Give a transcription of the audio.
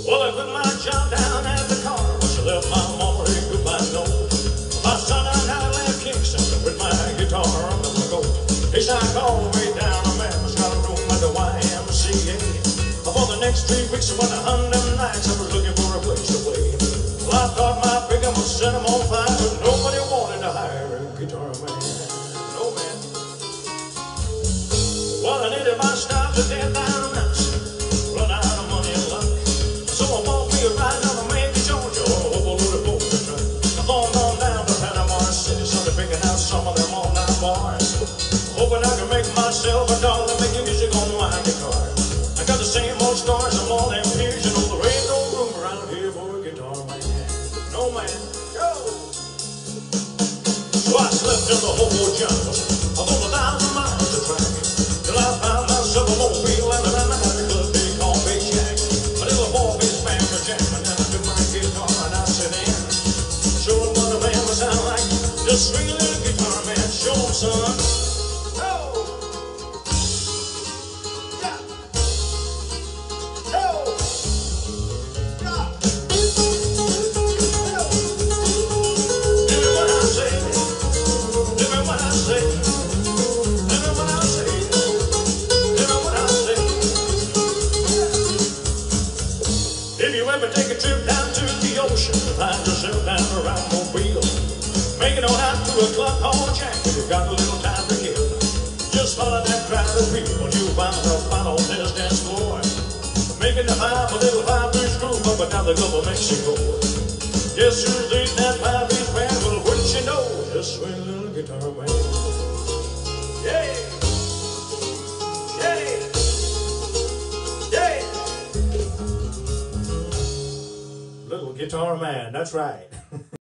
Well, I quit my job down at the car. She left my mama a goodbye note. My son and I left Kingston with my guitar under my coat. He said I called way down a Memphis, got a room at the YMCA. For the next 3 weeks and 100 nights, I was looking for a place to play. Well, I thought my pickup would set him on fire, but nobody wanted to hire a guitar man. No man. Well, I needed my stop to get down to Memphis. Run out of money and luck. So I bought me a ride down to Macon, Georgia, on a loaded boat truck. I thought on down to Panama City, started picking out some of them all-night bars. Hoping I could make myself a dollar making music on my guitar. I got the same old stories of all them peers, you know, there ain't no room around here for a guitar man. No man, go! So I slept in the whole jungle, about 1,000 miles to track, till I found myself a mobile and a club they call Big Shack. A little boy-bass band was jamming, and I took my guitar and I sit in, showing what a man would sound like. Just swing a little guitar man, show 'em, son. If you ever take a trip down to the ocean, find yourself down around Mobile, make it on out to a club called Jack if you've got a little time to kill. Just follow that crowd of people, you find a spot on this dance floor, making the vibe a little five-inch groove up and down the Gulf of Mexico. Guess who's leading that five-inch band? Well, wouldn't you know, just swing a little guitar man. Yeah! Little guitar man, that's right.